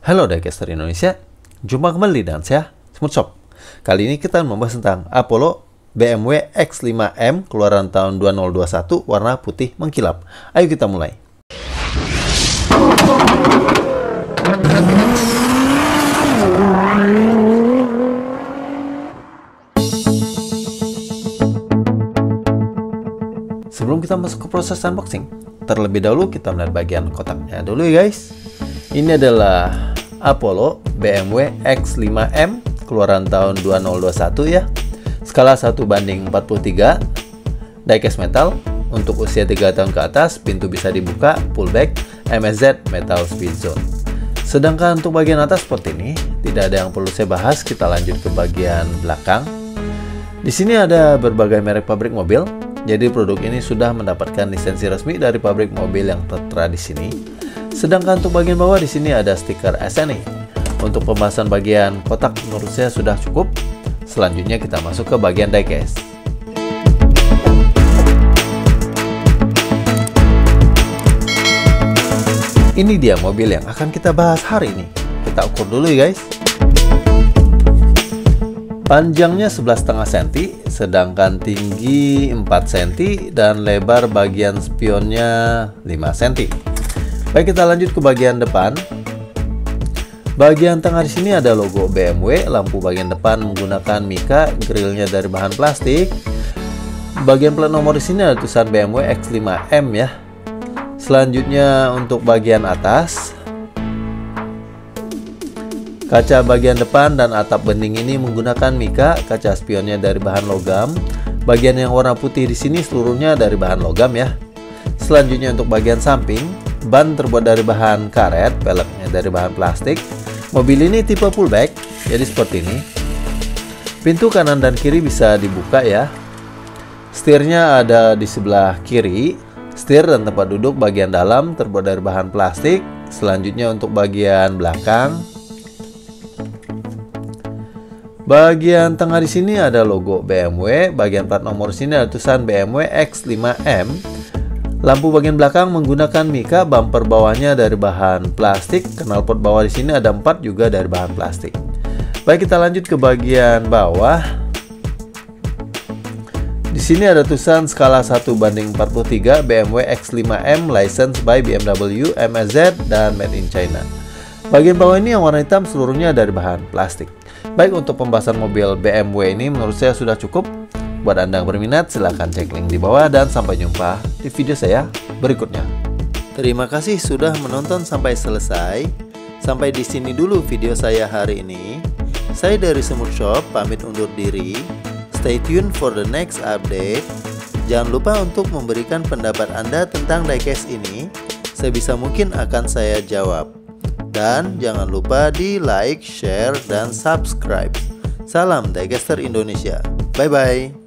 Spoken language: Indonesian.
Halo Diecaster Indonesia, jumpa kembali dengan saya, Smooth Shop. Kali ini kita membahas tentang Apollo BMW X5M keluaran tahun 2021 warna putih mengkilap. Ayo kita mulai. Sebelum kita masuk ke proses unboxing, terlebih dahulu kita melihat bagian kotaknya dulu ya guys. Ini adalah Apollo BMW X5M keluaran tahun 2021 ya. Skala 1:43, diecast metal. Untuk usia 3 tahun ke atas, pintu bisa dibuka, pullback, MSZ metal speed zone. Sedangkan untuk bagian atas seperti ini, tidak ada yang perlu saya bahas. Kita lanjut ke bagian belakang. Di sini ada berbagai merek pabrik mobil. Jadi produk ini sudah mendapatkan lisensi resmi dari pabrik mobil yang tertera di sini. Sedangkan untuk bagian bawah di sini ada stiker SNI. Untuk pembahasan bagian kotak menurut saya sudah cukup. Selanjutnya kita masuk ke bagian diecast. Ini dia mobil yang akan kita bahas hari ini. Kita ukur dulu ya guys. Panjangnya 11,5 cm, sedangkan tinggi 4 cm dan lebar bagian spionnya 5 cm. Baik, kita lanjut ke bagian depan. Bagian tengah di sini ada logo BMW, lampu bagian depan menggunakan mika, grillnya dari bahan plastik. Bagian plat nomor di sini ada tulisan BMW X5M ya. Selanjutnya untuk bagian atas, kaca bagian depan dan atap bening ini menggunakan mika, kaca spionnya dari bahan logam. Bagian yang warna putih di sini seluruhnya dari bahan logam ya. Selanjutnya untuk bagian samping, ban terbuat dari bahan karet, peleknya dari bahan plastik. Mobil ini tipe pullback, jadi seperti ini. Pintu kanan dan kiri bisa dibuka ya. Setirnya ada di sebelah kiri. Setir dan tempat duduk bagian dalam terbuat dari bahan plastik. Selanjutnya untuk bagian belakang. Bagian tengah di sini ada logo BMW, bagian plat nomor sini ada tulisan BMW X5M. Lampu bagian belakang menggunakan mika, bumper bawahnya dari bahan plastik, knalpot bawah di sini ada 4 juga dari bahan plastik. Baik, kita lanjut ke bagian bawah. Di sini ada tulisan skala 1:43 BMW X5M licensed by BMW, MSZ dan made in China. Bagian bawah ini yang warna hitam seluruhnya dari bahan plastik. Baik, untuk pembahasan mobil BMW ini menurut saya sudah cukup. Buat Anda yang berminat, silahkan cek link di bawah dan sampai jumpa di video saya berikutnya. Terima kasih sudah menonton sampai selesai. Sampai di sini dulu video saya hari ini. Saya dari Smooth Shop pamit undur diri. Stay tuned for the next update. Jangan lupa untuk memberikan pendapat Anda tentang diecast ini. Sebisa mungkin akan saya jawab. Dan jangan lupa di like, share, dan subscribe. Salam Diecaster Indonesia. Bye-bye.